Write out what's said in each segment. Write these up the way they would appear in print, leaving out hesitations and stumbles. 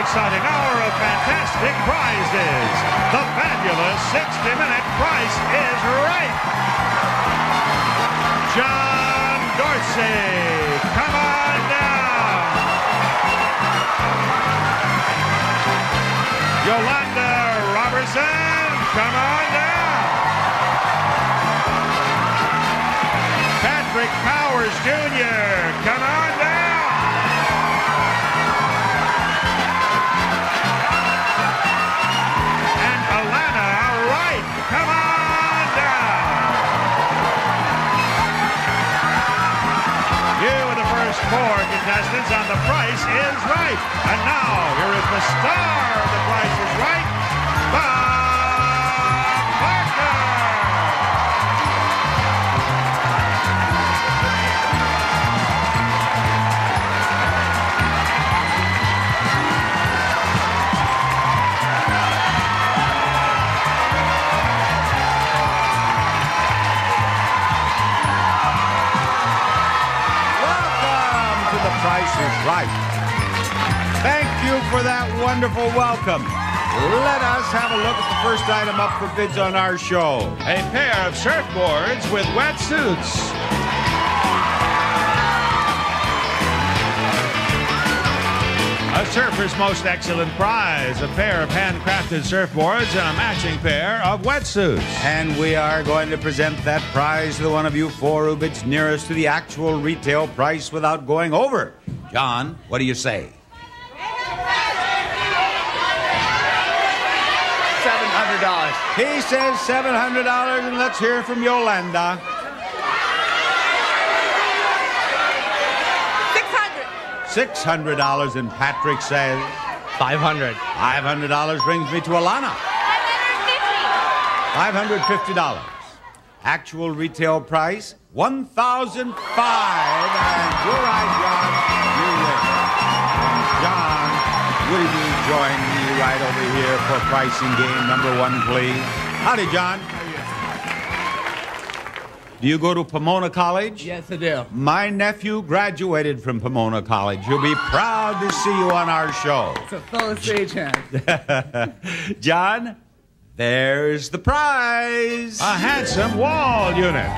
exciting hour of fantastic prizes. The fabulous 60-minute Price is Right. John Dorsey, come on down. Yolanda Robertson, come on down. Patrick Powers Jr., come on down. And Alana Wright, come on down. You are the first 4 contestants on The Price is Right. And now, here is the star of The Price is Right, Bob Barker. Price is Right. Thank you for that wonderful welcome. Let us have a look at the first item up for bids on our show. A pair of surfboards with wetsuits. A surfer's most excellent prize, a pair of handcrafted surfboards and a matching pair of wetsuits. And we are going to present that prize to the one of you 4 who bids nearest to the actual retail price without going over. John, what do you say? $700. He says $700, and let's hear from Yolanda. $600, and Patrick says $500. $500 brings me to Alana. $550. Actual retail price $1,005, and you're right, John. You win. John, will you join me right over here for pricing game number 1, please? Howdy, John. Do you go to Pomona College? Yes, I do. My nephew graduated from Pomona College. He'll be proud to see you on our show. It's a fellow stagehand. John, there's the prize. A handsome wall unit.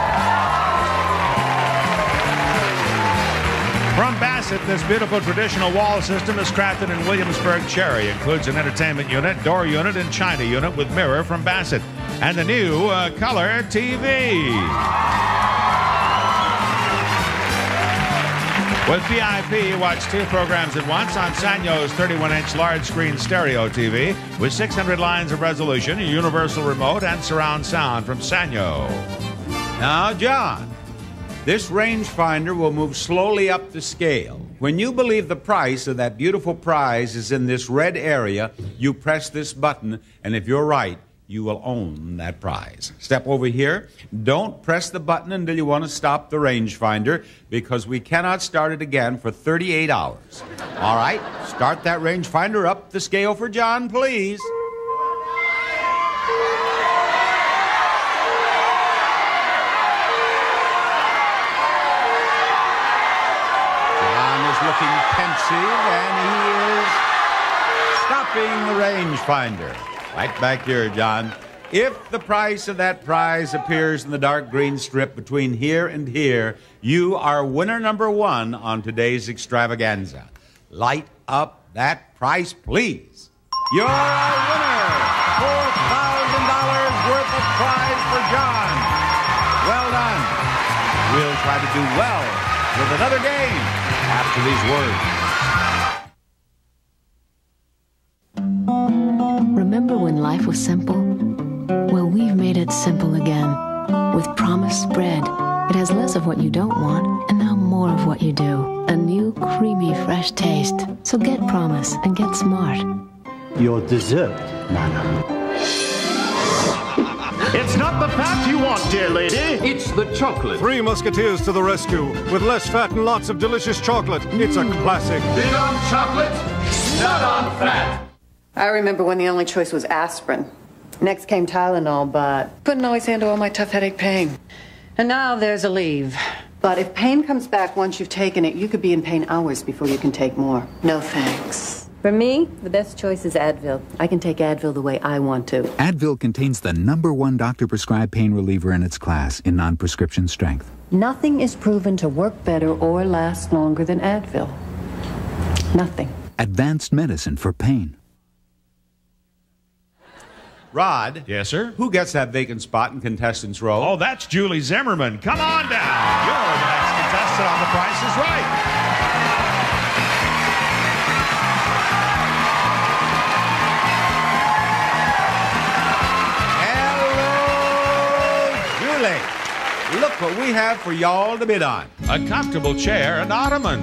From Bassett, this beautiful traditional wall system is crafted in Williamsburg cherry. Includes an entertainment unit, door unit, and china unit with mirror from Bassett. And the new color TV. With VIP, watch 2 programs at once on Sanyo's 31-inch large screen stereo TV with 600 lines of resolution, a universal remote, and surround sound from Sanyo. Now, John, this rangefinder will move slowly up the scale. When you believe the price of that beautiful prize is in this red area, you press this button, and if you're right, you will own that prize. Step over here. Don't press the button until you want to stop the rangefinder, because we cannot start it again for 38 hours. All right, start that rangefinder up the scale for John, please. John is looking pensive, and he is stopping the rangefinder. Right back here, John. If the price of that prize appears in the dark green strip between here and here, you are winner number 1 on today's extravaganza. Light up that price, please. You're our winner! $4,000 worth of prize for John. Well done. We'll try to do well with another game after these words. Remember when life was simple? Well, we've made it simple again. With Promise Bread. It has less of what you don't want, and now more of what you do. A new, creamy, fresh taste. So get Promise and get smart. Your dessert, madam. It's not the fat you want, dear lady. It's the chocolate. 3 Musketeers to the rescue. With less fat and lots of delicious chocolate. It's a classic. Big on chocolate, not on fat. I remember when the only choice was aspirin. Next came Tylenol, but couldn't always handle all my tough headache pain. And now there's Aleve. But if pain comes back once you've taken it, you could be in pain hours before you can take more. No thanks. For me, the best choice is Advil. I can take Advil the way I want to. Advil contains the #1 doctor-prescribed pain reliever in its class in non-prescription strength. Nothing is proven to work better or last longer than Advil. Nothing. Advanced medicine for pain. Rod. Yes, sir? Who gets that vacant spot in contestants row? Oh, that's Julie Zimmerman. Come on down. You're the next contestant on The Price is Right. Look what we have for y'all to bid on. A comfortable chair and ottoman.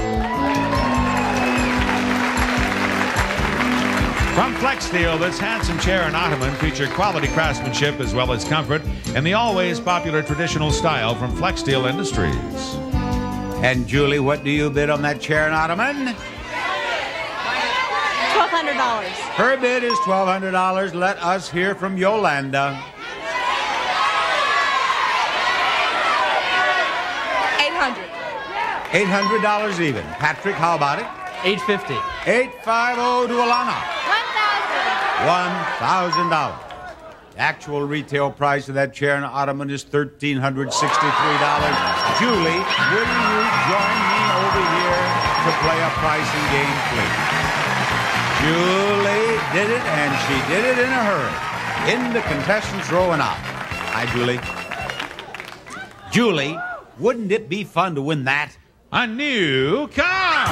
From Flex Steel, this handsome chair and ottoman feature quality craftsmanship as well as comfort in the always popular traditional style from Flex Steel Industries. And Julie, what do you bid on that chair and ottoman? $1,200. Her bid is $1,200. Let us hear from Yolanda. $800 even. Patrick, how about it? $850. $850 to Alana. $1,000. The actual retail price of that chair and ottoman is $1,363. Julie, will you join me over here to play a pricing game, please? Julie did it, and she did it in a hurry. Into contestants row and out. Hi, Julie. Julie, wouldn't it be fun to win that? A new car!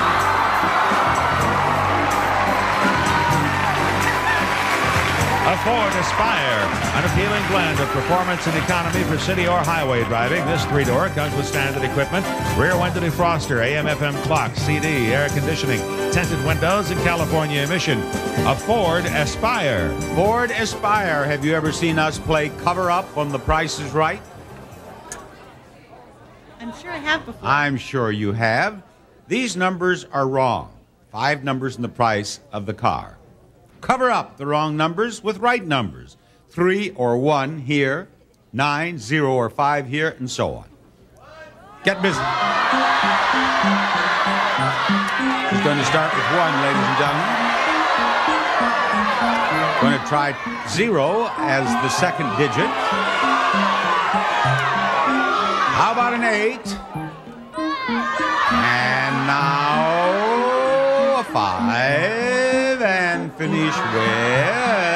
A Ford Aspire, an appealing blend of performance and economy for city or highway driving. This three-door comes with standard equipment, rear window defroster, AM/FM clock, CD, air conditioning, tinted windows, and California emission. A Ford Aspire. Ford Aspire. Have you ever seen us play Cover Up on The Price is Right? I'm sure I have before. I'm sure you have. These numbers are wrong. 5 numbers in the price of the car. Cover up the wrong numbers with right numbers. 3 or 1 here, 9, 0 or 5 here, and so on. Get busy. He's going to start with 1, ladies and gentlemen. Going to try 0 as the second digit. How about an 8? And now a 5, and finish with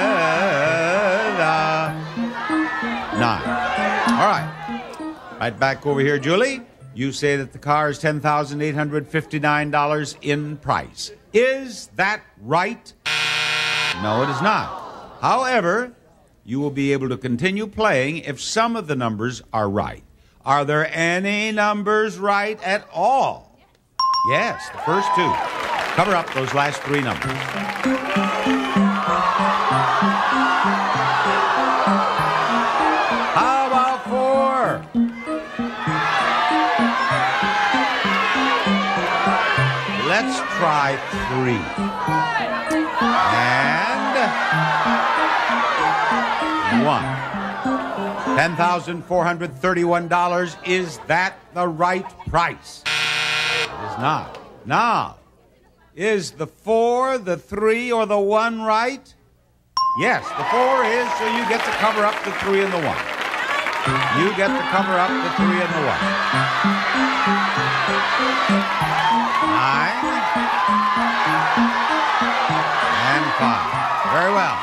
a 9. All right. Right back over here, Julie. You say that the car is $10,859 in price. Is that right? No, it is not. However, you will be able to continue playing if some of the numbers are right. Are there any numbers right at all? Yes, the first 2. Cover up those last 3 numbers. How about 4? Let's try 3. And 1. $10,431. Is that the right price? It is not. Now, is the 4, the 3, or the 1 right? Yes, the 4 is, so you get to cover up the 3 and the 1. You get to cover up the 3 and the 1. 9 and 5. Very well.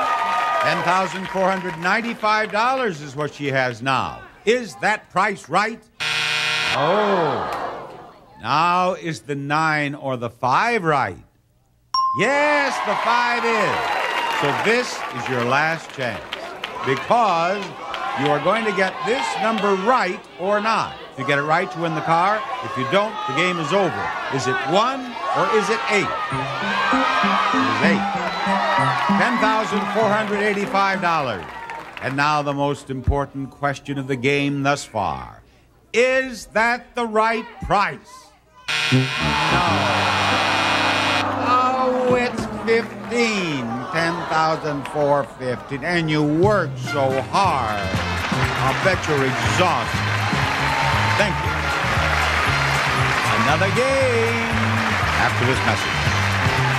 $10,495 is what she has now. Is that price right? Oh. Now, is the 9 or the 5 right? Yes, the 5 is. So this is your last chance, because you are going to get this number right or not. If you get it right, you win the car. If you don't, the game is over. Is it 1 or is it 8? It is 8. $10,485. And now the most important question of the game thus far. Is that the right price? No. Oh, it's 15. $10,415. And you worked so hard. I'll bet you're exhausted. Thank you. Another game after this message.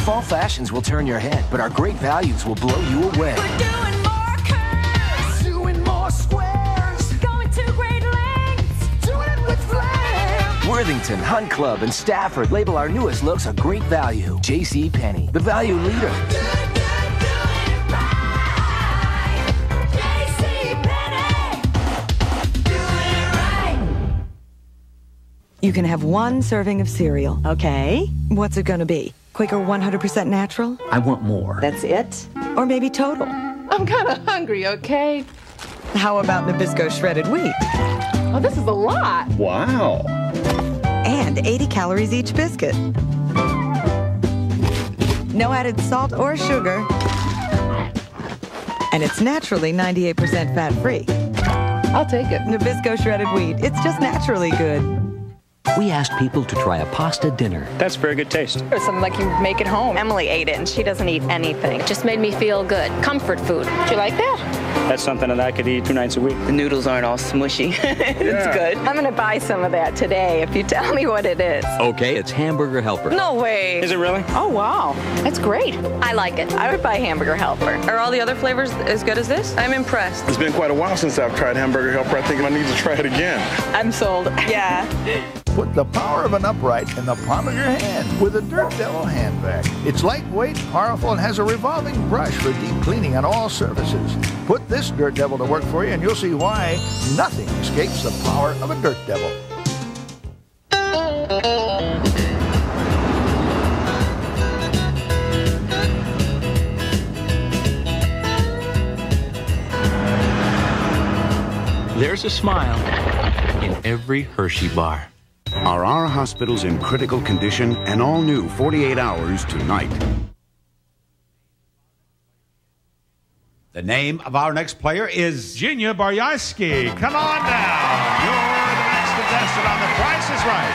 fall fashions will turn your head, but our great values will blow you away. We're doing more curves, doing more squares, going to great lengths, doing it with flair. Worthington, Hunt Club, and Stafford label our newest looks a great value. JCPenney, the value leader. You can have one serving of cereal. Okay. What's it going to be? Quaker 100% natural? I want more. That's it? Or maybe total? I'm kind of hungry, okay? How about Nabisco shredded wheat? Oh, this is a lot. Wow. And 80 calories each biscuit. No added salt or sugar. And it's naturally 98% fat-free. I'll take it. Nabisco shredded wheat. It's just naturally good. We asked people to try a pasta dinner. That's very good taste. It's something like you make at home. Emily ate it, and she doesn't eat anything. It just made me feel good. Comfort food. Do you like that? That's something that I could eat 2 nights a week. The noodles aren't all smushy. It's good. I'm going to buy some of that today if you tell me what it is. Okay, it's Hamburger Helper. No way. Is it really? Oh, wow. That's great. I like it. I would buy Hamburger Helper. Are all the other flavors as good as this? I'm impressed. It's been quite a while since I've tried Hamburger Helper. I think I need to try it again. I'm sold. Yeah. Put the power of an upright in the palm of your hand with a Dirt Devil hand vac. It's lightweight, powerful, and has a revolving brush for deep cleaning on all surfaces. Put this Dirt Devil to work for you, and you'll see why nothing escapes the power of a Dirt Devil. There's a smile in every Hershey bar. Are our hospitals in critical condition? An all-new 48 Hours tonight. The name of our next player is Gina Baryaski. Come on down. You're the next contestant on The Price is Right.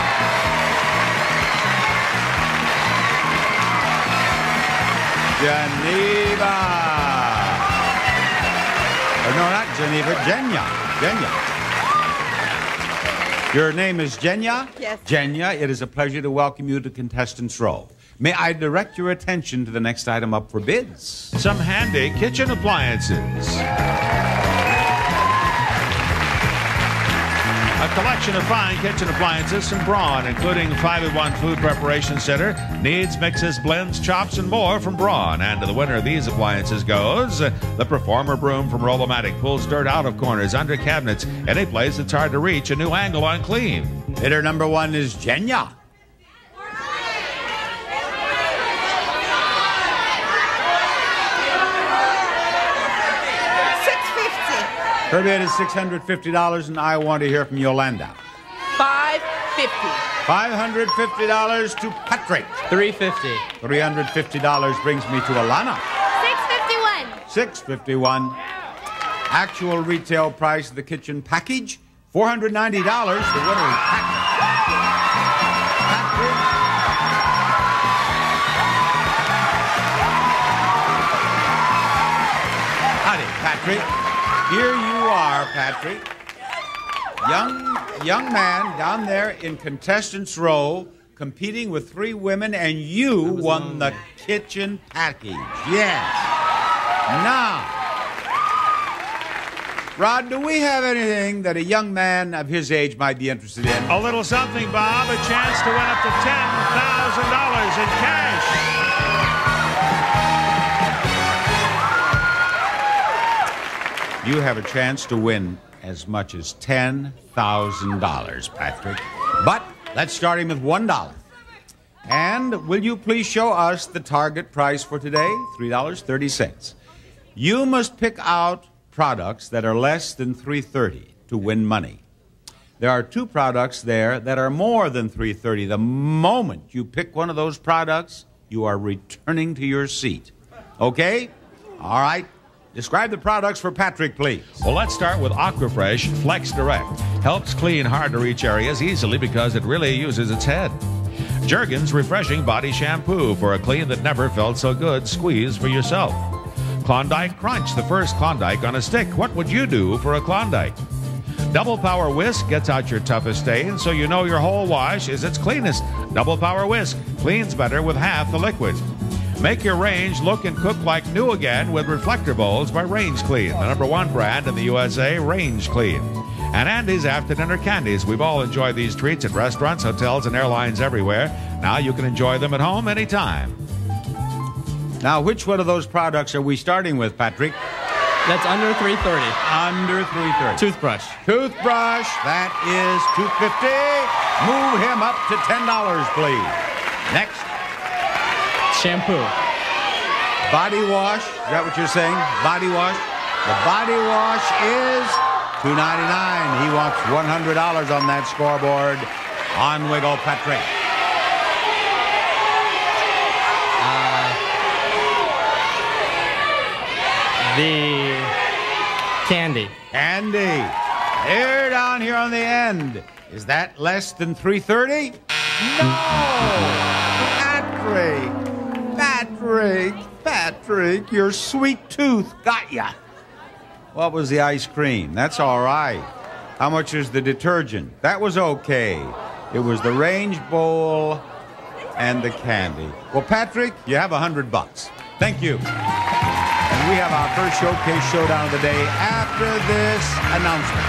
Geneva. Or no, not Geneva, Genya. Your name is Genya? Yes. Genya, it is a pleasure to welcome you to Contestants Row. May I direct your attention to the next item up for bids? Some handy kitchen appliances. A collection of fine kitchen appliances from Braun, including 5-in-1 food preparation center, kneads, mixes, blends, chops, and more from Braun. And to the winner of these appliances goes the Performer Broom from Roll-O-Matic. Pulls dirt out of corners, under cabinets, any place that's hard to reach. A new angle on clean. Bidder number 1 is Genya. Her bid is $650, and I want to hear from Yolanda. $550. $550 to Patrick. $350. $350 brings me to Alana. $651. $651. Actual retail price of the kitchen package, $490. The winner is Patrick. Howdy, Patrick. Here you are, Patrick. Young man down there in Contestants Row, competing with 3 women, and you won the kitchen package. Yes. Now, Rod, do we have anything that a young man of his age might be interested in? A little something, Bob. A chance to win up to $10,000 in cash. You have a chance to win as much as $10,000, Patrick. But let's start him with $1. And will you please show us the target price for today? $3.30. You must pick out products that are less than $3.30 to win money. There are 2 products there that are more than $3.30. The moment you pick one of those products, you are returning to your seat. Okay? All right. Describe the products for Patrick, please. Well, let's start with Aquafresh Flex Direct. Helps clean hard-to-reach areas easily because it really uses its head. Jergens Refreshing Body Shampoo for a clean that never felt so good. Squeeze for yourself. Klondike Crunch, the first Klondike on a stick. What would you do for a Klondike? Double Power Whisk gets out your toughest stains so you know your whole wash is its cleanest. Double Power Whisk cleans better with half the liquid. Make your range look and cook like new again with reflector bowls by Range Clean, the #1 brand in the USA, Range Clean. And Andy's after dinner candies. We've all enjoyed these treats at restaurants, hotels, and airlines everywhere. Now you can enjoy them at home anytime. Now, which one of those products are we starting with, Patrick? That's under $3.30. Under $3.30. Toothbrush. Toothbrush, that is $2.50. Move him up to $10, please. Next. Shampoo. Body wash, is that what you're saying? Body wash? The body wash is $2.99. He wants $100 on that scoreboard. On we go, Patrick. The candy. Candy. Here down here on the end. Is that less than $3.30? No! Patrick, your sweet tooth got ya. What was the ice cream? That's all right. How much is the detergent? That was okay. It was the Range Bowl and the candy. Well, Patrick, you have $100. Thank you. And we have our first showcase showdown of the day after this announcement.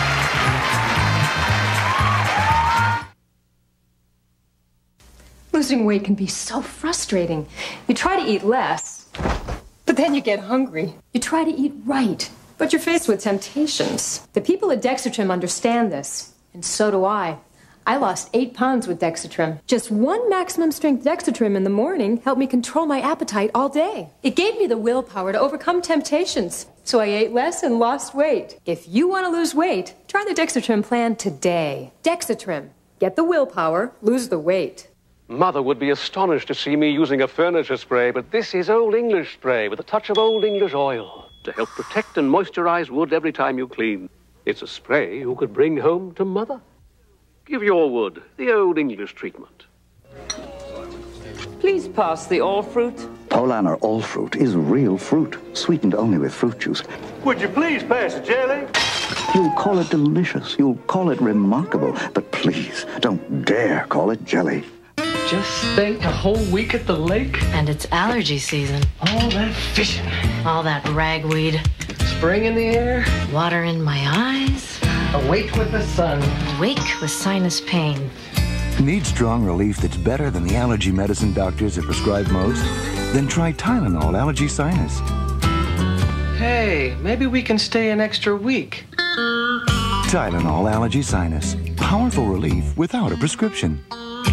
Losing weight can be so frustrating. You try to eat less, but then you get hungry. You try to eat right, but you're faced with temptations. The people at Dexatrim understand this, and so do I. I lost 8 pounds with Dexatrim. Just one maximum strength Dexatrim in the morning helped me control my appetite all day. It gave me the willpower to overcome temptations, so I ate less and lost weight. If you want to lose weight, try the Dexatrim plan today. Dexatrim. Get the willpower, lose the weight. Mother would be astonished to see me using a furniture spray, but this is Old English spray with a touch of Old English oil to help protect and moisturize wood every time you clean. It's a spray you could bring home to Mother. Give your wood the Old English treatment. Please pass the all fruit. Polaner all fruit is real fruit, sweetened only with fruit juice. Would you please pass the jelly? You'll call it delicious, you'll call it remarkable, but please don't dare call it jelly. Just spent a whole week at the lake. And it's allergy season. All that fishing. All that ragweed. Spring in the air. Water in my eyes. Awake with the sun. Awake with sinus pain. Need strong relief that's better than the allergy medicine doctors have prescribed most? Then try Tylenol Allergy Sinus. Hey, maybe we can stay an extra week. Tylenol Allergy Sinus. Powerful relief without a prescription.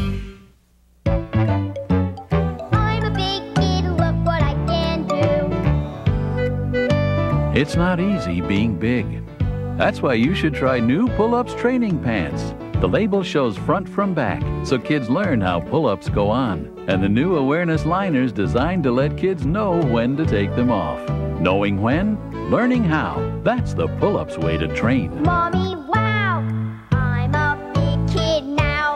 It's not easy being big. That's why you should try new Pull-Ups training pants. The label shows front from back, so kids learn how pull-ups go on. And the new awareness liners designed to let kids know when to take them off. Knowing when, learning how. That's the Pull-Ups way to train. Mommy, wow! I'm a big kid now.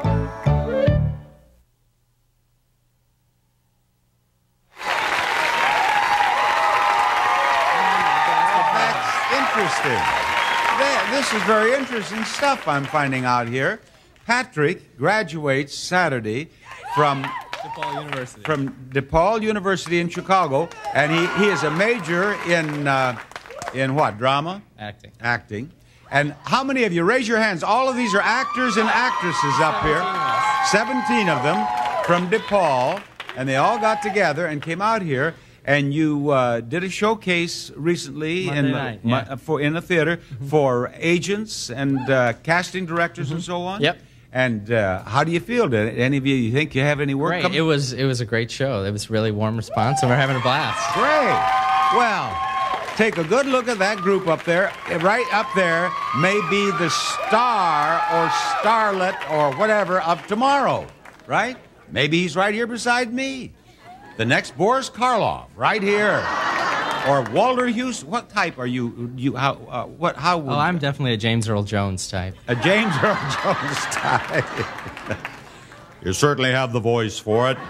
Interesting. This is very interesting stuff I'm finding out here. Patrick graduates Saturday from DePaul University in Chicago, and he is a major in what? Drama? Acting. And how many of you, raise your hands, all of these are actors and actresses up here. 17 of them from DePaul, and they all got together and came out here. And you did a showcase recently in a theater for agents and casting directors and so on. Yep. And how do you feel? Did any of you think you have any work Great. coming? It was a great show. It was really warm response, and we're having a blast. Great. Well, take a good look at that group up there. Right up there may be the star or starlet or whatever of tomorrow, right? Maybe he's right here beside me. The next Boris Karloff, right here, or Walter Hughes. What type are you? How? I'm definitely a James Earl Jones type. A James Earl Jones type. You certainly have the voice for it.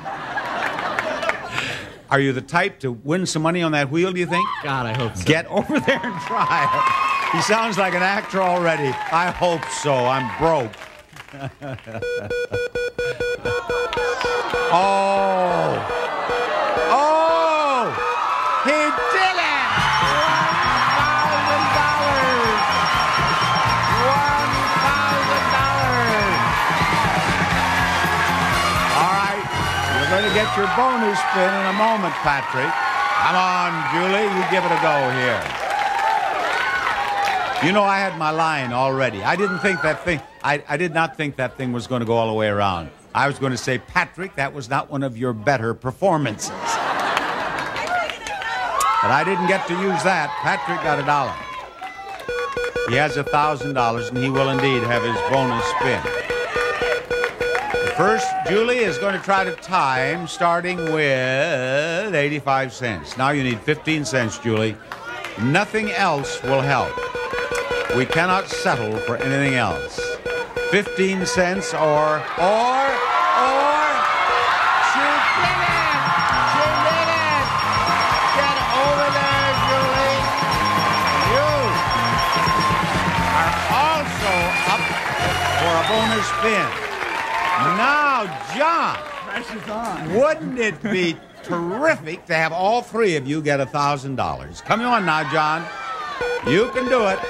Are you the type to win some money on that wheel? Do you think? God, I hope so. Get over there and try it. He sounds like an actor already. I hope so. I'm broke. Oh! He did it! $1,000! All right, you're going to get your bonus spin in a moment, Patrick. Come on, Julie, you give it a go here. You know, I had my line already. I didn't think that thing, I did not think that thing was going to go all the way around. I was going to say, Patrick, that was not one of your better performances. But I didn't get to use that. Patrick got $1. He has $1,000, and he will indeed have his bonus spin. First, Julie is going to try to time, starting with 85 cents. Now you need 15 cents, Julie. Nothing else will help. We cannot settle for anything else. 15 cents or she did it! She did it! Get over there, Julie. You are also up for a bonus spin. Now, John, pressure's on. Wouldn't it be terrific to have all three of you get $1,000? Come on now, John. You can do it.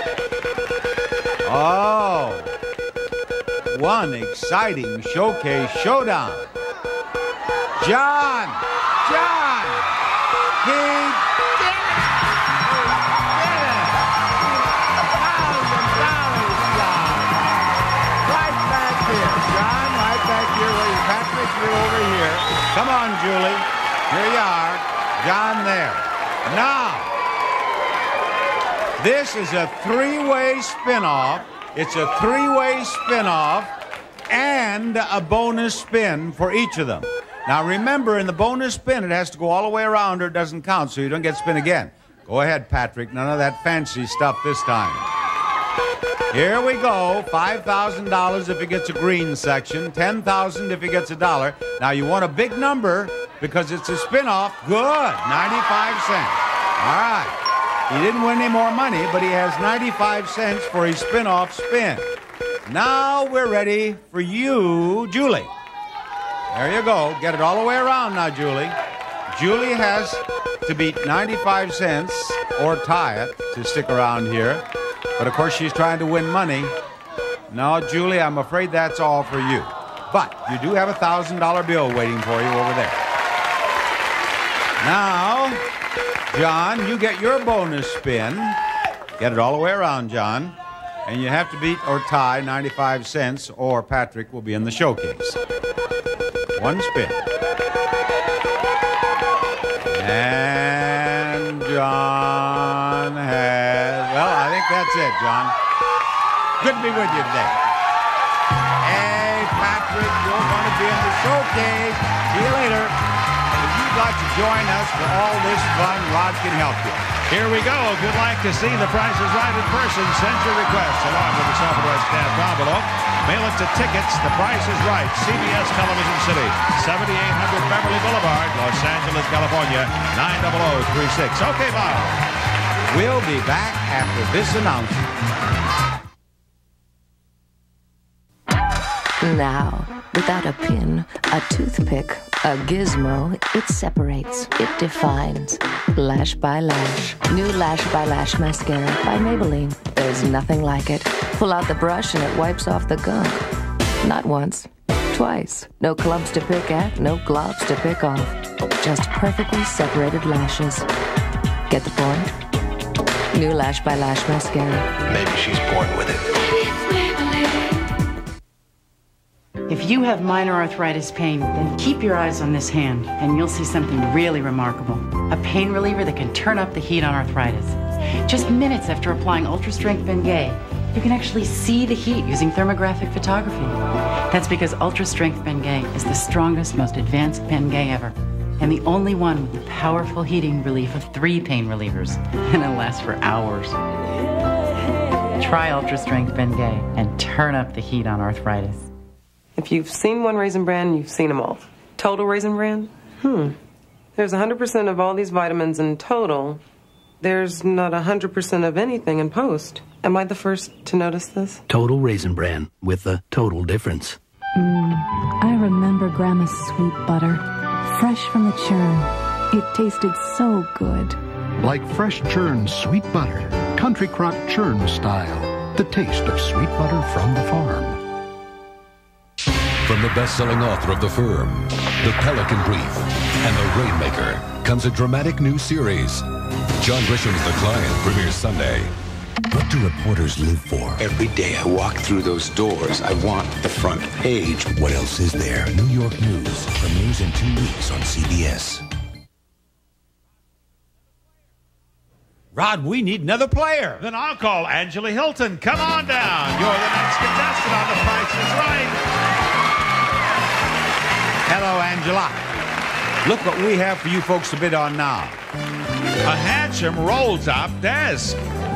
Oh, one exciting showcase showdown. John, he did it! Patrick, you're over here. Come on, Julie. Here you are. John there. Now, this is a three-way spin-off. It's a three-way spin-off and a bonus spin for each of them. Now, remember, in the bonus spin, it has to go all the way around or it doesn't count, so you don't get spin again. Go ahead, Patrick. None of that fancy stuff this time. Here we go. $5,000 if he gets a green section. $10,000 if he gets $1. Now, you want a big number because it's a spin-off. Good. 95 cents. All right. He didn't win any more money, but he has 95 cents for his spin-off spin. Now we're ready for you, Julie. There you go. Get it all the way around now, Julie. Julie has to beat 95 cents or tie it to stick around here. But, of course, she's trying to win money. No, Julie, I'm afraid that's all for you. But you do have a $1,000 bill waiting for you over there. Now, John, you get your bonus spin. Get it all the way around, John. And you have to beat or tie 95 cents, or Patrick will be in the showcase. One spin. And John has... Well, I think that's it, John. Good to be with you today. Hey, Patrick, you're going to be in the showcase. See you later. If you'd like to join us for all this fun, Rod can help you. Here we go. If you'd like to see The Price is Right in person, send your request along with the Southwest stamped envelope. Mail it to Tickets, The Price is Right, CBS Television City, 7800 Beverly Boulevard, Los Angeles, California, 90036. Okay, Bob. We'll be back after this announcement. Now, without a pin, a toothpick, a gizmo, it separates, it defines. Lash by Lash. New Lash by Lash Mascara by Maybelline. There's nothing like it. Pull out the brush and it wipes off the gunk. Not once, twice. No clumps to pick at, no globs to pick off. Just perfectly separated lashes. Get the point? New Lash by Lash Mascara. Maybe she's born with it. If you have minor arthritis pain, then keep your eyes on this hand, and you'll see something really remarkable. A pain reliever that can turn up the heat on arthritis. Just minutes after applying Ultra Strength Bengay, you can actually see the heat using thermographic photography. That's because Ultra Strength Bengay is the strongest, most advanced Bengay ever, and the only one with the powerful heating relief of 3 pain relievers, and it'll last for hours. Try Ultra Strength Bengay and turn up the heat on arthritis. If you've seen one Raisin Bran, you've seen them all. Total Raisin Bran? There's 100% of all these vitamins in Total, there's not 100% of anything in post. Am I the first to notice this? Total Raisin Bran with the total difference. I remember Grandma's sweet butter, fresh from the churn. It tasted so good. Like fresh churned sweet butter, country crock churn style. The taste of sweet butter from the farm. From the best-selling author of The Firm, The Pelican Brief, and The Rainmaker comes a dramatic new series. John Grisham's The Client premieres Sunday. What do reporters live for? Every day I walk through those doors, I want the front page. What else is there? New York News premieres in 2 weeks on CBS. Rod, we need another player. Then I'll call Angela Hilton. Come on down. You're the next contestant on The Price is Right. Hello, Angela. Look what we have for you folks to bid on now. A handsome roll-top desk.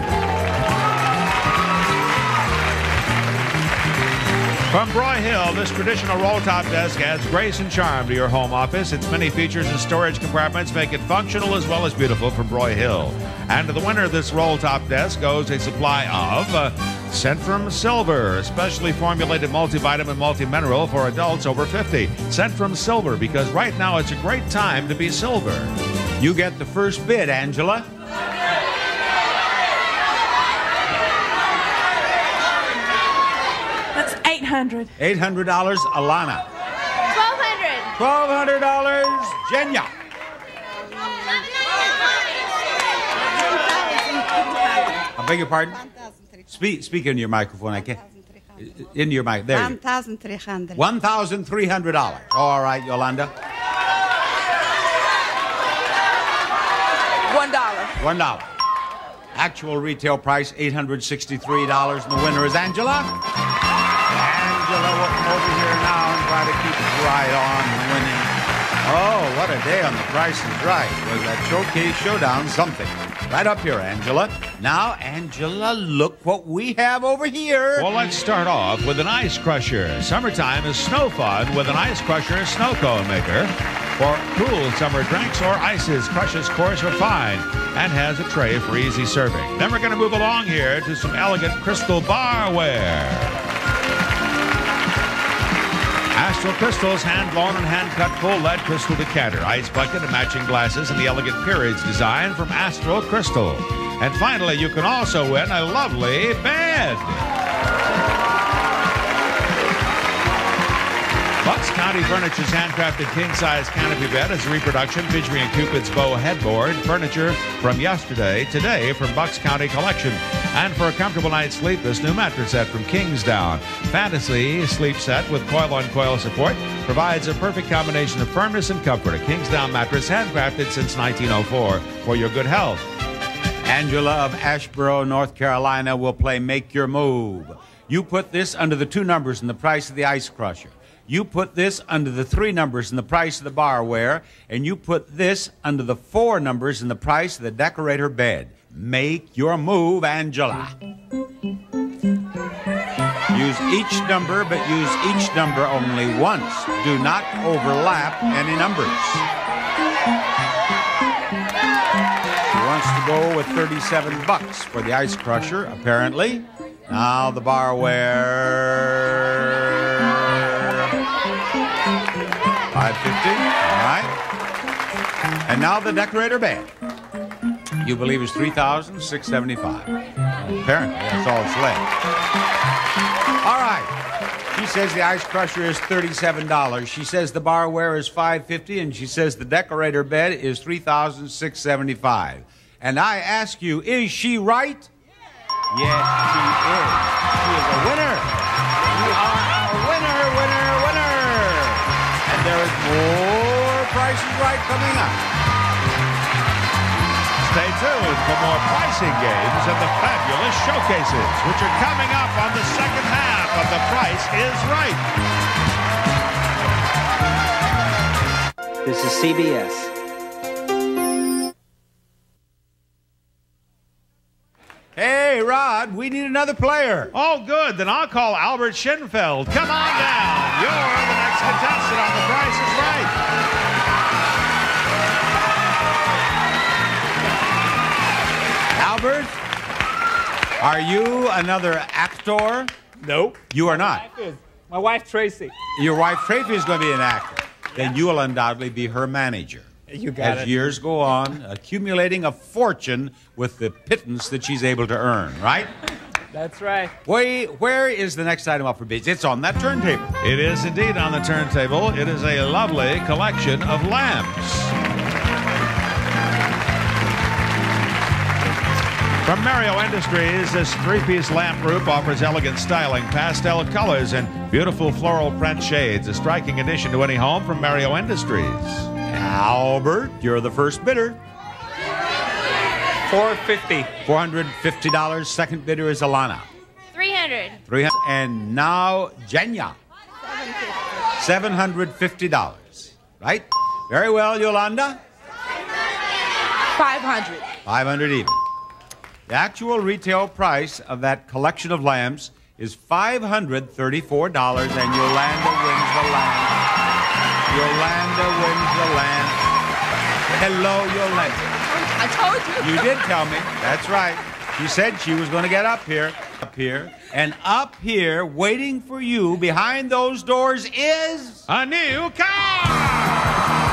From Broyhill, this traditional roll-top desk adds grace and charm to your home office. Its many features and storage compartments make it functional as well as beautiful from Broyhill. And to the winner of this roll-top desk goes a supply of Centrum Silver, a specially formulated multivitamin multi-mineral for adults over 50. Centrum Silver, because right now it's a great time to be silver. You get the first bid, Angela. That's $800. $800, Alana. $1,200. $1,200, Jenya. I beg your pardon? Speak into your microphone. I can't. Into your mic. There. $1,300. $1,300. All right, Yolanda. $1. Actual retail price $863, and the winner is Angela. Angela working over here now and try to keep right on winning. Oh, what a day on The Price is Right. Was that showcase showdown something? Right up here, Angela. Now, Angela, look what we have over here. Well, let's start off with an ice crusher. Summertime is snow fun with an ice crusher snow cone maker. For cool summer drinks or ices, Crush's coarse or fine, and has a tray for easy serving. Then we're going to move along here to some elegant crystal barware. Astral Crystals, hand-blown and hand-cut full lead crystal decanter, ice bucket and matching glasses, and the elegant peerage design from Astral Crystal. And finally, you can also win a lovely bed. Bucks County Furniture's handcrafted king-size canopy bed is a reproduction featuring a Cupid's bow headboard, furniture from yesterday, today from Bucks County Collection. And for a comfortable night's sleep, this new mattress set from Kingsdown. Fantasy sleep set with coil-on-coil support provides a perfect combination of firmness and comfort. A Kingsdown mattress handcrafted since 1904 for your good health. Angela of Asheboro, North Carolina will play Make Your Move. You put this under the 2 numbers in the price of the ice crusher. You put this under the 3 numbers in the price of the barware, and you put this under the 4 numbers in the price of the decorator bed. Make your move, Angela. Use each number, but use each number only once. Do not overlap any numbers. She wants to go with $37 for the ice crusher, apparently. Now the barware. $550, all right. And now the decorator bed. You believe is $3,675. Apparently, that's all it's left. All right. She says the ice crusher is $37. She says the barware is $550, and she says the decorator bed is $3,675. And I ask you, is she right? Yes, she is. She is a winner. You are a winner, winner, winner. And there is more Price is Right coming up. Stay tuned for more pricing games and the fabulous showcases, which are coming up on the second half of The Price is Right. This is CBS. Hey, Rod, we need another player. Oh, good. Then I'll call Albert Schinfeld. Come on down. You're the next contestant on The Price is Right. Albert, are you another actor? Nope. You are not. My wife, Tracy. Your wife, Tracy, is going to be an actor. Then you will undoubtedly be her manager. You got As it. years go on, accumulating a fortune with the pittance that she's able to earn, right? That's right. Where is the next item up for bids? It's on that turntable. It is indeed on the turntable. It is a lovely collection of lamps. From Mario Industries, this three-piece lamp group offers elegant styling, pastel colors, and beautiful floral print shades. A striking addition to any home from Mario Industries. Albert, you're the first bidder. $450. $450. Second bidder is Alana. $300. $300. And now Jenya. $750. Right? Very well, Yolanda. $500. $500 even. The actual retail price of that collection of lamps is $534, and Yolanda wins the lamp. Yolanda wins the lamp. Hello, Yolanda. I told you. You did tell me. That's right. She said she was going to get up here. And up here, waiting for you behind those doors is... a new car!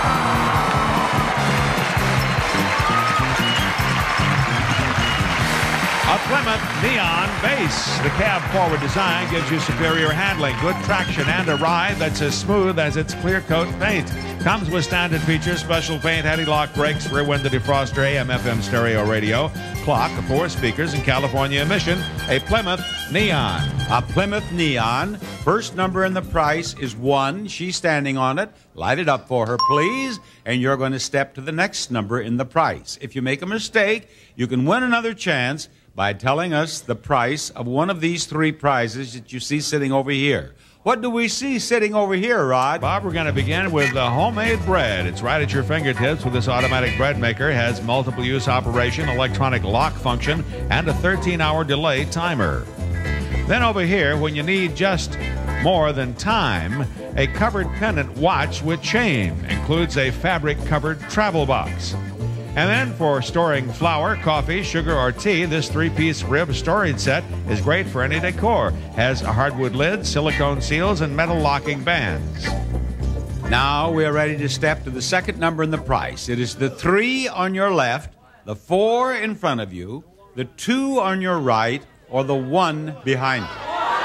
A Plymouth Neon Base. The cab-forward design gives you superior handling, good traction, and a ride that's as smooth as its clear-coat paint. Comes with standard features, special paint, anti-lock brakes, rear window defroster, AM/FM stereo radio, clock, 4 speakers, and California emission. A Plymouth Neon. A Plymouth Neon. First number in the price is 1. She's standing on it. Light it up for her, please. And you're going to step to the next number in the price. If you make a mistake, you can win another chance by telling us the price of one of these 3 prizes that you see sitting over here. What do we see sitting over here, Rod? Bob, we're going to begin with the homemade bread. It's right at your fingertips with this automatic bread maker. Has multiple use operation, electronic lock function, and a 13-hour delay timer. Then over here, when you need just more than time, a covered pendant watch with chain. Includes a fabric-covered travel box. And then for storing flour, coffee, sugar, or tea, this 3-piece rib storage set is great for any decor. Has a hardwood lid, silicone seals, and metal locking bands. Now we are ready to step to the second number in the price. It is the 3 on your left, the 4 in front of you, the 2 on your right, or the 1 behind you.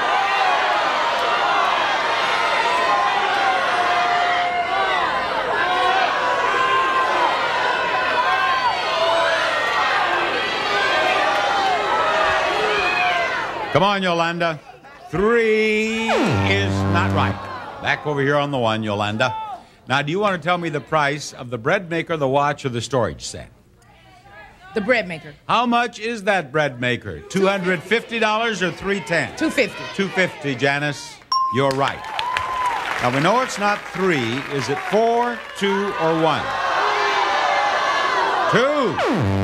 Come on, Yolanda. 3 is not right. Back over here on the 1, Yolanda. Now, do you want to tell me the price of the bread maker, the watch, or the storage set? The bread maker. How much is that bread maker? $250 or $310? $250. $250, Janice. You're right. Now, we know it's not 3. Is it 4, 2, or 1? 2.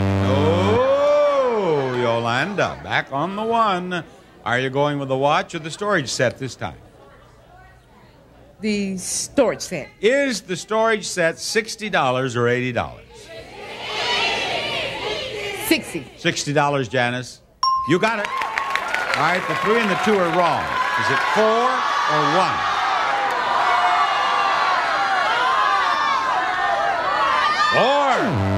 Oh, Yolanda, back on the 1. Are you going with the watch or the storage set this time? The storage set. Is the storage set $60 or $80? $60. $60, Janice. You got it. All right, the 3 and the 2 are wrong. Is it 4 or 1? 4.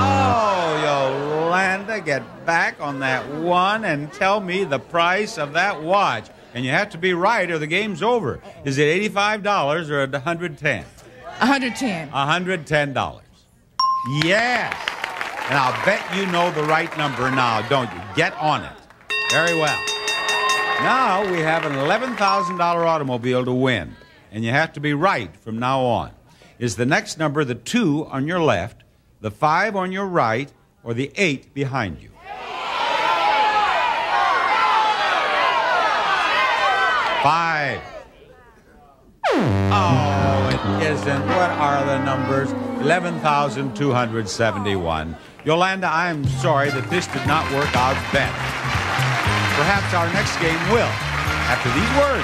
Get back on that 1 and tell me the price of that watch. And you have to be right or the game's over. Is it $85 or $110? $110. $110. Yes. And I'll bet you know the right number now, don't you? Get on it. Very well. Now we have an $11,000 automobile to win. And you have to be right from now on. Is the next number the 2 on your left, the 5 on your right, or the 8 behind you? 5. Oh, it isn't. What are the numbers? 11,271. Yolanda, I'm sorry that this did not work out better. Perhaps our next game will, after these words.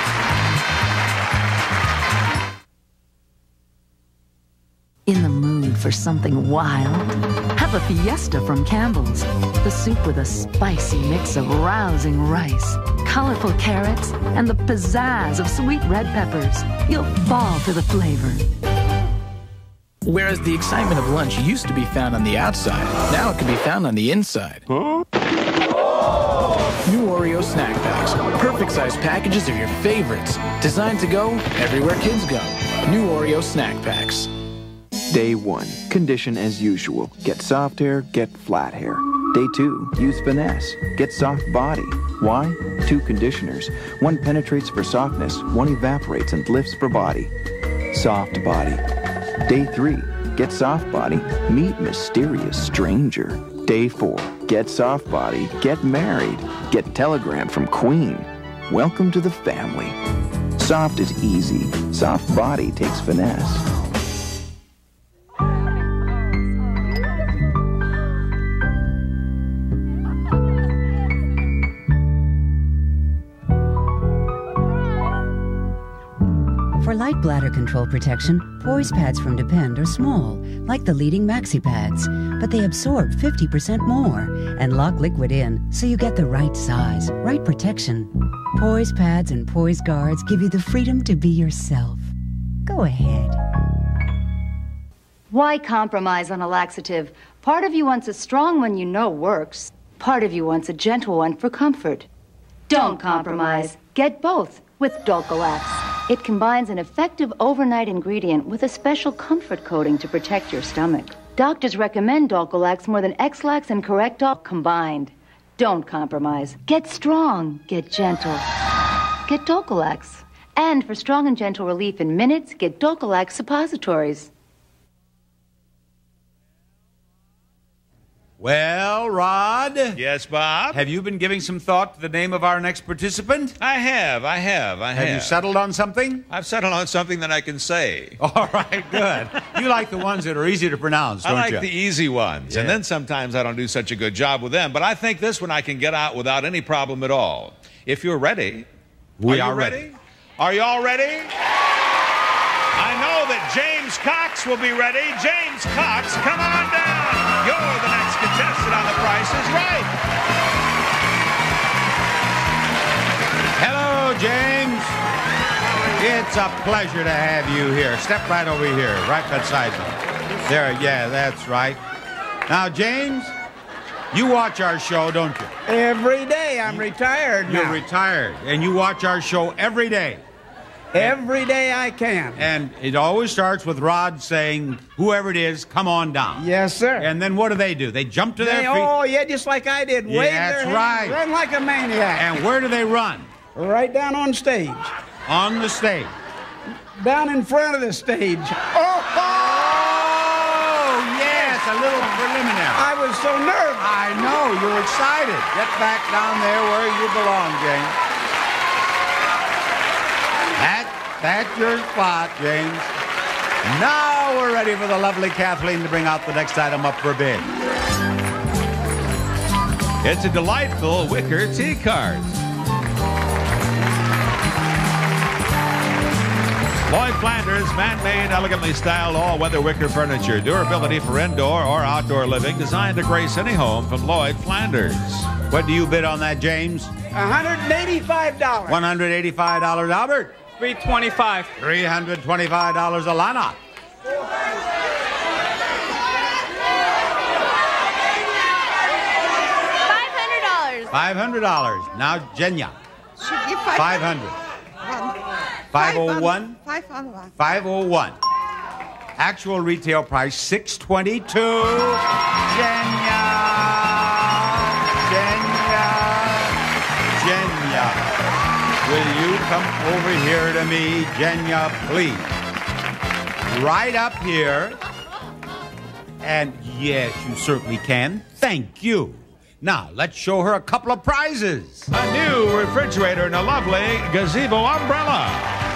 In the mood for something wild? Have a fiesta from Campbell's. The soup with a spicy mix of rousing rice, colorful carrots, and the pizzazz of sweet red peppers. You'll fall for the flavor. Whereas the excitement of lunch used to be found on the outside, now it can be found on the inside. Huh? New Oreo snack packs. Perfect size packages of your favorites. Designed to go everywhere kids go. New Oreo snack packs. Day 1, condition as usual. Get soft hair, get flat hair. Day 2, use finesse. Get soft body. Why? 2 conditioners. 1 penetrates for softness, 1 evaporates and lifts for body. Soft body. Day 3, get soft body. Meet mysterious stranger. Day 4, get soft body, get married. Get telegram from Queen. Welcome to the family. Soft is easy. Soft body takes finesse. For light bladder control protection, Poise pads from Depend are small, like the leading maxi pads, but they absorb 50% more and lock liquid in so you get the right size, right protection. Poise pads and Poise guards give you the freedom to be yourself. Go ahead. Why compromise on a laxative? Part of you wants a strong one you know works. Part of you wants a gentle one for comfort. Don't compromise. Get both with Dulcolax. It combines an effective overnight ingredient with a special comfort coating to protect your stomach. Doctors recommend Dulcolax more than X-Lax and Correctol combined. Don't compromise. Get strong. Get gentle. Get Dulcolax. And for strong and gentle relief in minutes, get Dulcolax suppositories. Well, Rod? Yes, Bob? Have you been giving some thought to the name of our next participant? I have. Have you settled on something? I've settled on something that I can say. All right, good. You like the ones that are easy to pronounce, don't you? I like the easy ones, and then sometimes I don't do such a good job with them, but I think this one I can get out without any problem at all. If you're ready. We are ready. Are you all ready? I know that James Cox will be ready. James Cox, come on down. You're the next contestant on The Price is Right. Hello, James. It's a pleasure to have you here. Step right over here, right beside me. There, yeah, that's right. Now, James, you watch our show, don't you? Every day. I'm retired now. You're retired, and you watch our show every day. Every day I can. And it always starts with Rod saying, whoever it is, come on down. Yes, sir. And then what do? They jump to their feet? Oh, yeah, just like I did. Yeah, Wave that's their right. hands, run like a maniac. And where do they run? Right down on stage. On the stage. Down in front of the stage. Oh, yes, a little preliminary. I was so nervous. I know, you're excited. Get back down there where you belong, James. That's your spot, James. Now we're ready for the lovely Kathleen to bring out the next item up for bid. It's a delightful wicker tea cart. Lloyd Flanders, man-made, elegantly styled, all-weather wicker furniture. Durability for indoor or outdoor living, designed to grace any home from Lloyd Flanders. What do you bid on that, James? $185. $185, Albert. $325. $325, Alana. $500. Now, Jenya. Should give 500. 501. 501. 501. Actual retail price $622. Jenya. Will you come over here to me, Jenya, please? Right up here. And yes, you certainly can. Thank you. Now, let's show her a couple of prizes. A new refrigerator and a lovely gazebo umbrella.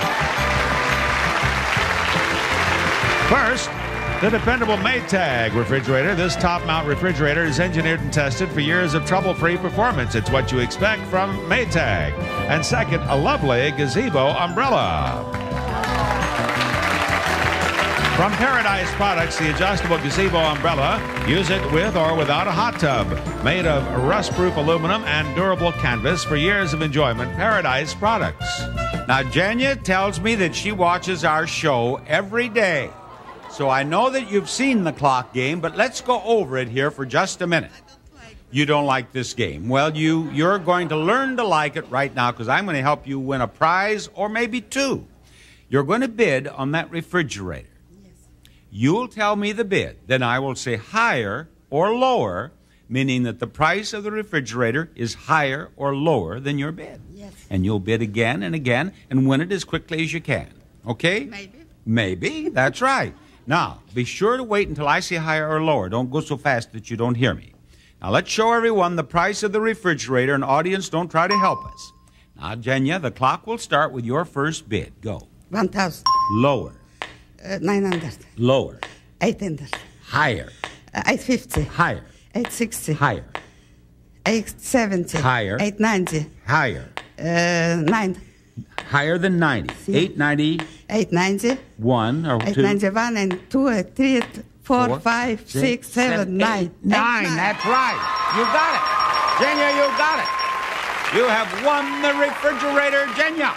First, the dependable Maytag refrigerator. This top-mount refrigerator is engineered and tested for years of trouble-free performance. It's what you expect from Maytag. And second, a lovely gazebo umbrella. From Paradise Products, the adjustable gazebo umbrella. Use it with or without a hot tub. Made of rust-proof aluminum and durable canvas for years of enjoyment. Paradise Products. Now, Jenya tells me that she watches our show every day. So I know that you've seen the clock game, but let's go over it here for just a minute. You don't like this game. Well, you're going to learn to like it right now because I'm going to help you win a prize or maybe two. You're going to bid on that refrigerator. You'll tell me the bid. Then I will say higher or lower, meaning that the price of the refrigerator is higher or lower than your bid. Yes. And you'll bid again and again and win it as quickly as you can. Okay? Maybe. Maybe. That's right. Now, be sure to wait until I say higher or lower. Don't go so fast that you don't hear me. Now, let's show everyone the price of the refrigerator, and audience, don't try to help us. Now, Jenya, the clock will start with your first bid. Go. 1,000. Lower. 900. Lower. 800. Higher. 850. Higher. 860. Higher. 870. Higher. 890. Higher. 9. Higher than 90. 890. 890. 1 or 2. 891 and 2, 3, 4, 5, 6, 7, 9. 9. That's right. You got it. Jenya, you got it. You have won the refrigerator, Jenya.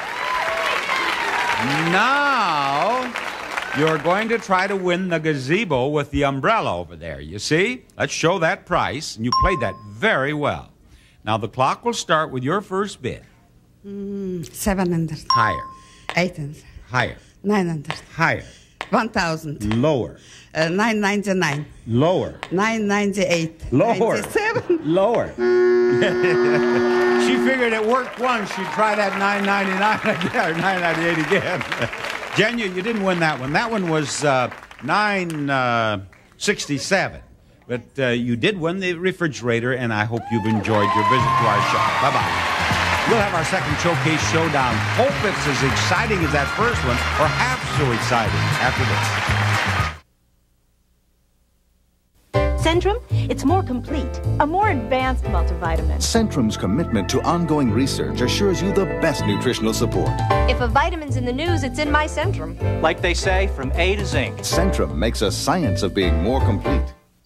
Now, you're going to try to win the gazebo with the umbrella over there. You see? Let's show that price. And you played that very well. Now, the clock will start with your first bid. 700. Higher. 800. Higher. 900. Higher. 1,000. Lower. 999. Lower. 998. Lower. 97. Lower. She figured it worked once. She'd try that 999 again, or 998 again. Jenya, you didn't win that one. That one was 967. But you did win the refrigerator, and I hope you've enjoyed your visit to our show. Bye-bye. We'll have our second showcase showdown. Hope it's as exciting as that first one, or half so exciting after this. Centrum, it's more complete, a more advanced multivitamin. Centrum's commitment to ongoing research assures you the best nutritional support. If a vitamin's in the news, it's in my Centrum. Like they say, from A to Zinc. Centrum makes a science of being more complete.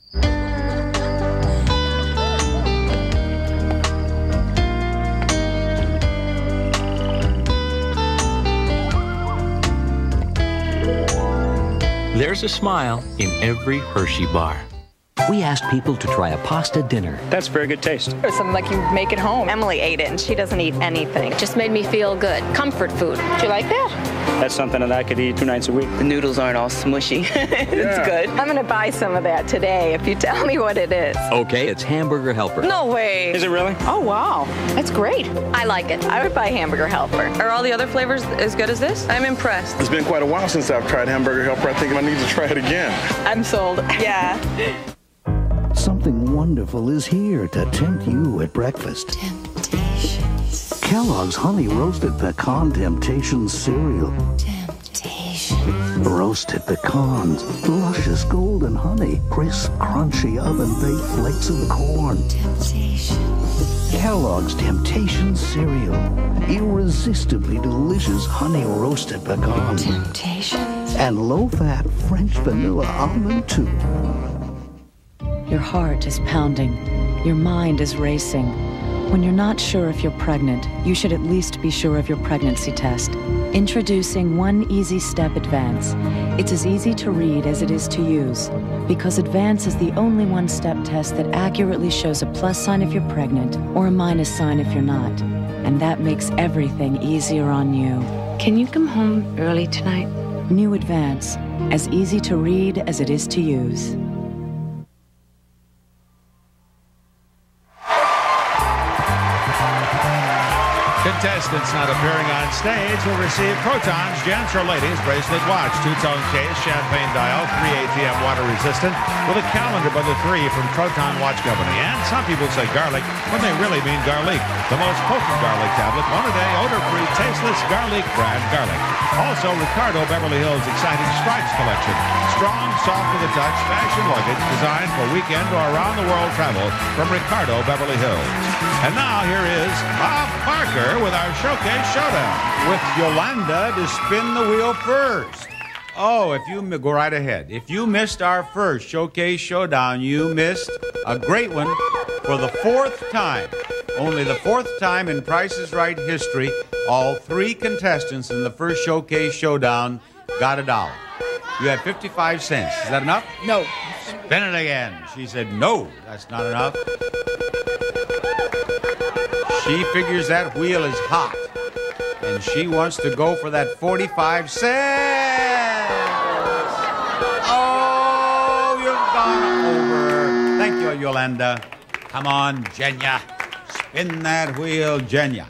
There's a smile in every Hershey bar. We asked people to try a pasta dinner. That's very good taste. Or something like you make at home. Emily ate it and she doesn't eat anything. It just made me feel good. Comfort food. Do you like that? That's something that I could eat 2 nights a week. The noodles aren't all smushy. It's good. I'm going to buy some of that today if you tell me what it is. Okay, it's Hamburger Helper. No way. Is it really? Oh, wow. That's great. I like it. I would buy Hamburger Helper. Are all the other flavors as good as this? I'm impressed. It's been quite a while since I've tried Hamburger Helper. I think I need to try it again. I'm sold. Yeah. Something wonderful is here to tempt you at breakfast. Temptations. Kellogg's Honey Roasted Pecan Temptations cereal. Temptations. Roasted pecans, luscious golden honey, crisp, crunchy oven-baked flakes of corn. Temptations. Kellogg's Temptations cereal. Irresistibly delicious honey roasted pecan. Temptations. And low-fat French vanilla almond too. Your heart is pounding. Your mind is racing. When you're not sure if you're pregnant, you should at least be sure of your pregnancy test. Introducing One Easy Step Advance. It's as easy to read as it is to use, because Advance is the only one-step test that accurately shows a plus sign if you're pregnant or a minus sign if you're not. And that makes everything easier on you. Can you come home early tonight? New Advance. As easy to read as it is to use. Contestants not appearing on stage will receive Proton's Gents or Ladies Bracelet Watch, 2-tone case, champagne dial, 3 ATM water resistant, with a calendar by the 3 from Proton Watch Company. And some people say garlic when they really mean garlic. The most potent garlic tablet, one a day, odor-free, tasteless garlic brand garlic. Also, Ricardo Beverly Hills Exciting Stripes Collection. Strong, soft to the touch, fashion luggage designed for weekend or around-the-world travel from Ricardo Beverly Hills. And now here is Bob Barker with our Showcase Showdown. With Yolanda to spin the wheel first. Oh, if you go right ahead. If you missed our first Showcase Showdown, you missed a great one for the fourth time. Only the fourth time in Price is Right history, all three contestants in the first Showcase Showdown got $1. You have 55 cents. Is that enough? No. Spin it again. She said, no, that's not enough. She figures that wheel is hot, and she wants to go for that 45 cents. Oh, you've gone over. Thank you, Yolanda. Come on, Jenya. Spin that wheel, Jenya.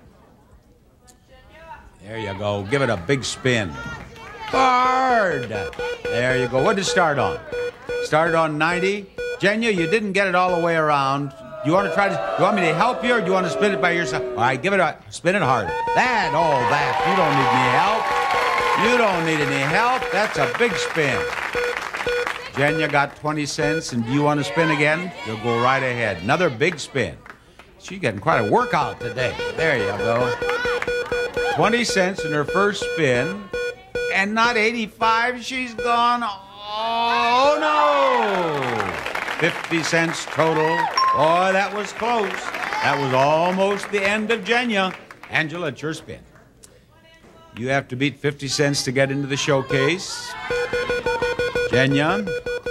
There you go. Give it a big spin. Hard. There you go. What did it start on? Started on 90. Jenya, you didn't get it all the way around. You want to try to? You want me to help you, or do you want to spin it by yourself? All right, give it a spin it hard. That. You don't need any help. You don't need any help. That's a big spin. Jenya got 20 cents, and do you want to spin again? You'll go right ahead. Another big spin. She's getting quite a workout today. There you go. 20 cents in her first spin, and not 85. She's gone. Oh no! 50 cents total. Boy, that was close. That was almost the end of Jenya. Angela, it's your spin. You have to beat 50 cents to get into the showcase. Jenya.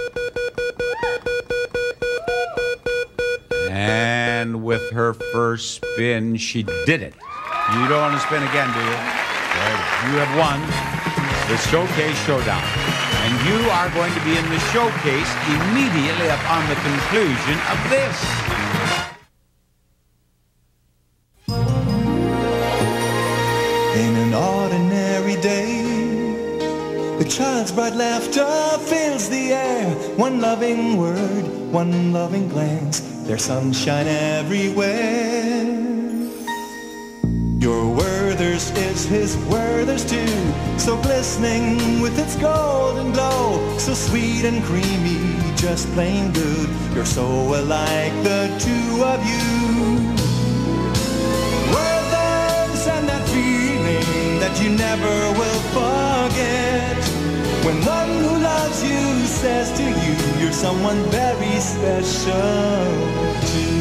And with her first spin, she did it. You don't want to spin again, do you? You have won the Showcase Showdown. And you are going to be in the showcase immediately upon the conclusion of this. In an ordinary day, a child's bright laughter fills the air. One loving word, one loving glance, there's sunshine everywhere. Your Werther's is his Werther's too, so glistening with its golden glow, so sweet and creamy, just plain good. You're so alike, the two of you. Werther's and that feeling that you never will forget, when one who loves you says to you, you're someone very special too.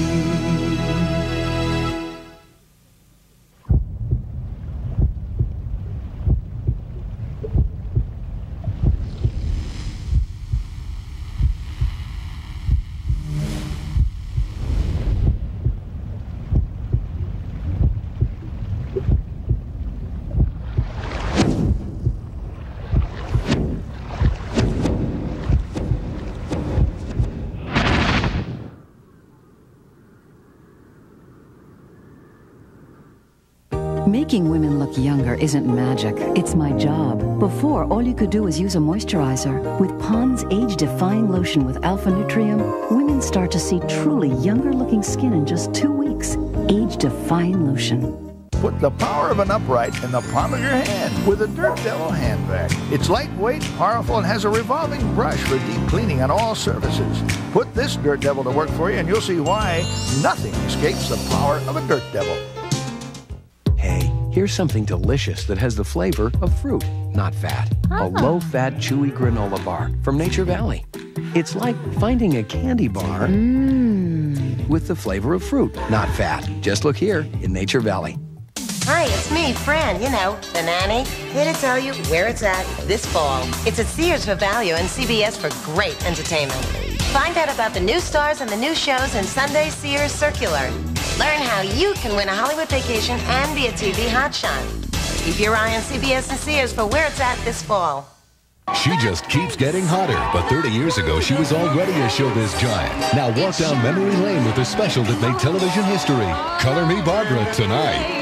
Making women look younger isn't magic. It's my job. Before, all you could do was use a moisturizer. With Pond's age-defying lotion with Alpha Nutrium, women start to see truly younger-looking skin in just 2 weeks. Age-defying lotion. Put the power of an upright in the palm of your hand with a Dirt Devil hand vac. It's lightweight, powerful, and has a revolving brush for deep cleaning on all surfaces. Put this Dirt Devil to work for you, and you'll see why nothing escapes the power of a Dirt Devil. Hey, here's something delicious that has the flavor of fruit, not fat. A low-fat, chewy granola bar from Nature Valley. It's like finding a candy bar with the flavor of fruit, not fat. Just look here in Nature Valley. Hi, it's me, Fran, you know, the nanny. Here to tell you where it's at this fall. It's at Sears for value and CBS for great entertainment. Find out about the new stars and the new shows in Sunday's Sears Circular. Learn how you can win a Hollywood vacation and be a TV hotshot. Keep your eye on CBS and Sears for where it's at this fall. She just keeps getting hotter, but 30 years ago, she was already a showbiz giant. Now walk down memory lane with a special that made television history. Color Me Barbara tonight.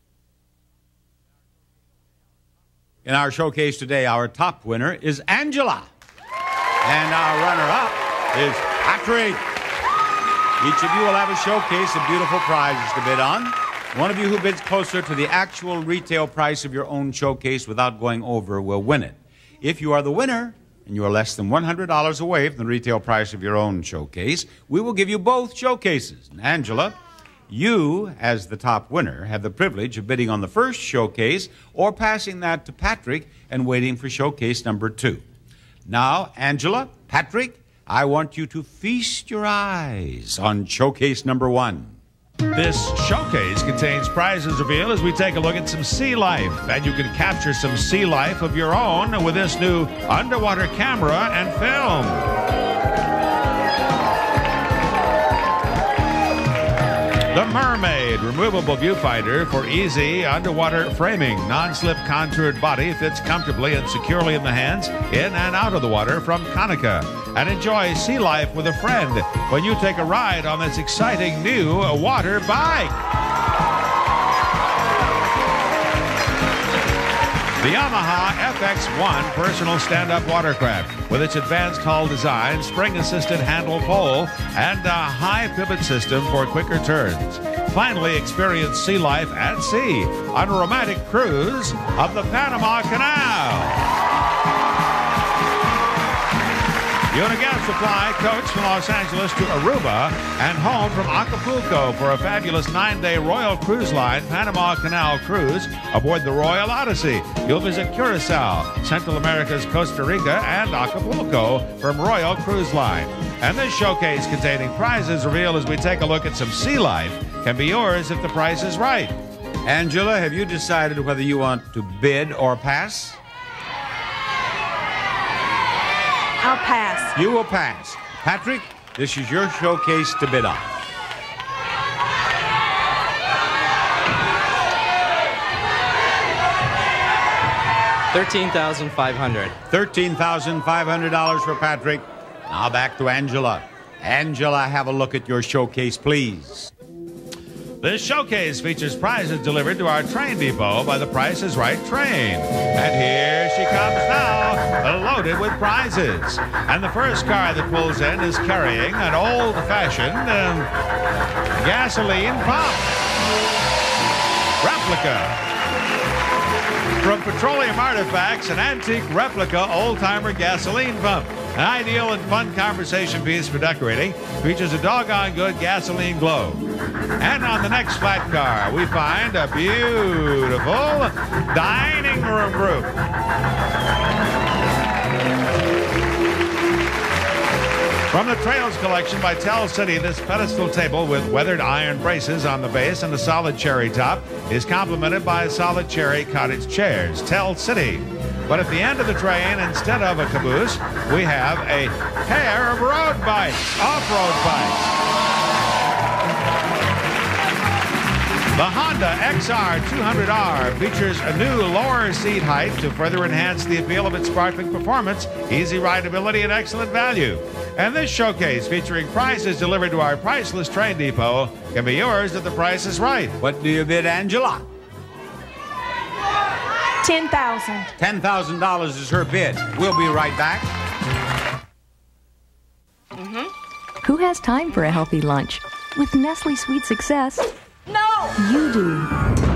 In our showcase today, our top winner is Angela. And our runner-up is Patrick. Each of you will have a showcase of beautiful prizes to bid on. One of you who bids closer to the actual retail price of your own showcase without going over will win it. If you are the winner and you are less than $100 away from the retail price of your own showcase, we will give you both showcases. And Angela, You, as the top winner, have the privilege of bidding on the first showcase or passing that to Patrick and waiting for showcase number 2. Now, Angela, Patrick, I want you to feast your eyes on showcase number 1. This showcase contains prizes revealed as we take a look at some sea life. And you can capture some sea life of your own with this new underwater camera and film. The Mermaid removable viewfinder for easy underwater framing. Non-slip contoured body fits comfortably and securely in the hands, in and out of the water from Konica. And enjoy sea life with a friend when you take a ride on this exciting new water bike. The Yamaha FX1 personal stand-up watercraft with its advanced hull design, spring-assisted handle pole, and a high pivot system for quicker turns. Finally experience sea life at sea on a romantic cruise of the Panama Canal. Unigas Supply coach from Los Angeles to Aruba and home from Acapulco for a fabulous 9-day Royal Cruise Line Panama Canal cruise aboard the Royal Odyssey. You'll visit Curacao, Central America's Costa Rica, and Acapulco from Royal Cruise Line. And this showcase containing prizes revealed as we take a look at some sea life can be yours if the price is right. Angela, have you decided whether you want to bid or pass? I'll pass. You will pass. Patrick, this is your showcase to bid on. $13,500. $13,500 for Patrick. Now back to Angela. Angela, have a look at your showcase, please. This showcase features prizes delivered to our train depot by the Price is Right train. And here she comes now, loaded with prizes. And the first car that pulls in is carrying an old-fashioned gasoline pump replica. From Petroleum Artifacts, an antique replica old-timer gasoline pump. An ideal and fun conversation piece for decorating, features a doggone good gasoline globe. And on the next flat car, we find a beautiful dining room group. From the Trails collection by Tell City, this pedestal table with weathered iron braces on the base and a solid cherry top is complemented by solid cherry cottage chairs. Tell City. But at the end of the train, instead of a caboose, we have a pair of road bikes, off-road bikes. The Honda XR 200R features a new lower seat height to further enhance the appeal of its sparkling performance, easy rideability, and excellent value. And this showcase, featuring prizes delivered to our priceless train depot, can be yours if the price is right. What do you bid, Angela? $10,000. $10,000 is her bid. We'll be right back. Who has time for a healthy lunch? With Nestle Sweet Success, No! you do.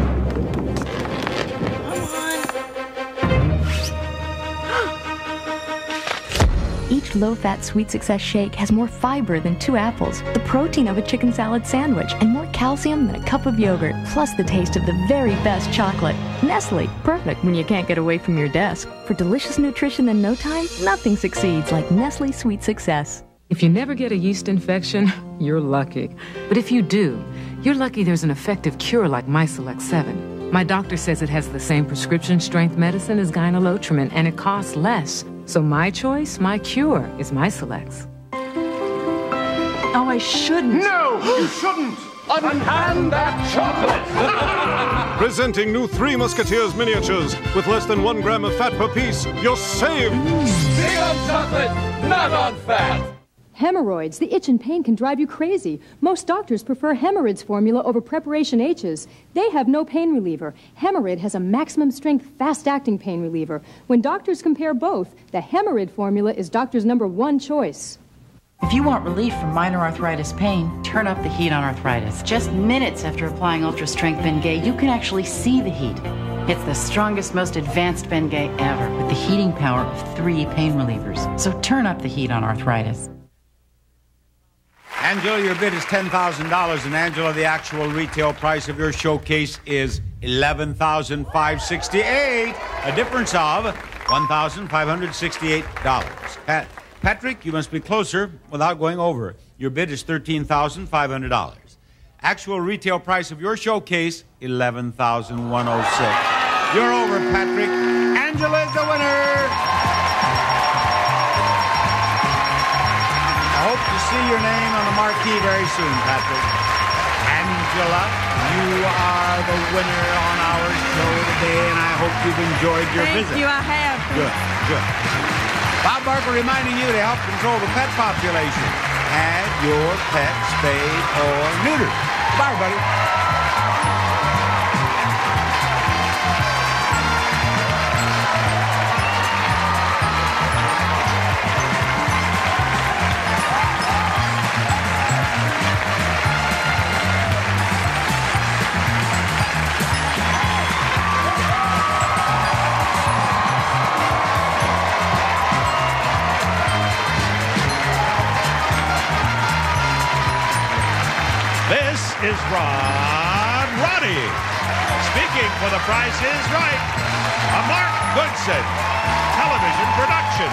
Each low-fat Sweet Success shake has more fiber than 2 apples, the protein of a chicken salad sandwich, and more calcium than a cup of yogurt, plus the taste of the very best chocolate. Nestle, perfect when you can't get away from your desk. For delicious nutrition in no time, nothing succeeds like Nestle Sweet Success. If you never get a yeast infection, you're lucky. But if you do, you're lucky there's an effective cure like MySelect 7. My doctor says it has the same prescription strength medicine as gyne-lotrimin, and it costs less. So my choice, my cure, is MySelects. Oh, I shouldn't. No, you shouldn't. Unhand that chocolate. Presenting new Three Musketeers miniatures with less than 1 gram of fat per piece. You're saved. Big on chocolate, not on fat. Hemorrhoids. The itch and pain can drive you crazy. Most doctors prefer Hemorrhoids formula over Preparation H's. They have no pain reliever. Hemorrhoid has a maximum strength, fast-acting pain reliever. When doctors compare both, the Hemorrhoid formula is doctor's #1 choice. If you want relief from minor arthritis pain, turn up the heat on arthritis. Just minutes after applying Ultra Strength Bengay, you can actually see the heat. It's the strongest, most advanced Bengay ever, with the heating power of 3 pain relievers. So turn up the heat on arthritis. Angela, your bid is $10,000, and Angela, the actual retail price of your showcase is $11,568, a difference of $1,568. Patrick, you must be closer without going over. Your bid is $13,500. Actual retail price of your showcase, $11,106. You're over, Patrick. Angela is the winner. I hope to see your name on the marquee very soon, Patrick. Angela, you are the winner on our show today, and I hope you've enjoyed your visit. Thank you, I have. Good, good. Bob Barker reminding you to help control the pet population. Have your pet spayed or neutered. Bye, buddy. This is Rod Roddy. Speaking for The Price is Right, a Mark Goodson television production.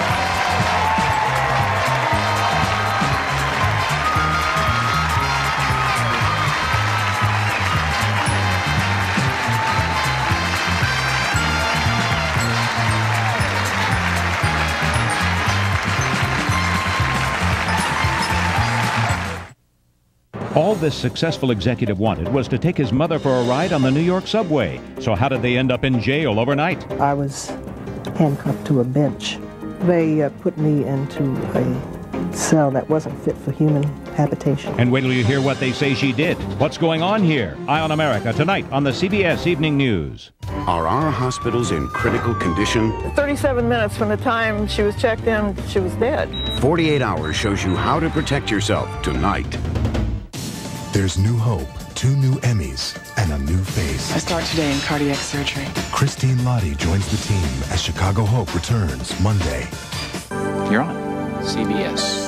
All this successful executive wanted was to take his mother for a ride on the New York subway. So how did they end up in jail overnight? I was handcuffed to a bench. They put me into a cell that wasn't fit for human habitation. And wait till you hear what they say she did. What's going on here? Eye on America tonight on the CBS Evening News. Are our hospitals in critical condition? 37 minutes from the time she was checked in, she was dead. 48 Hours shows you how to protect yourself tonight. There's new hope, 2 new Emmys, and a new face. I start today in cardiac surgery. Christine Lottie joins the team as Chicago Hope returns Monday. You're on CBS.